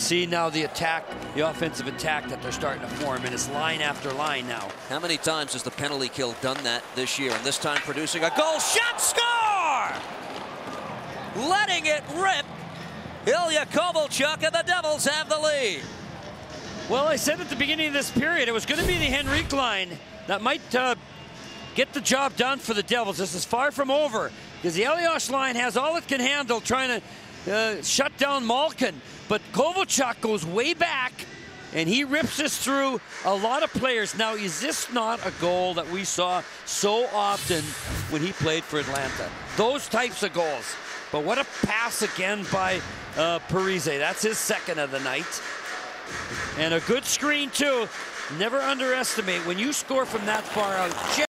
see now the attack, the offensive attack that they're starting to form, and it's line after line now. How many times has the penalty kill done that this year, and this time producing a goal? Shot, score! Letting it rip. Ilya Kovalchuk, and the Devils have the lead. Well, I said at the beginning of this period, it was going to be the Henrique line that might get the job done for the Devils. This is far from over, because the Elias line has all it can handle trying to shut down Malkin. But Kovalchuk goes way back, and he rips this through a lot of players. Now, is this not a goal that we saw so often when he played for Atlanta? Those types of goals. But what a pass again by Parise. That's his second of the night. And a good screen, too. Never underestimate when you score from that far out.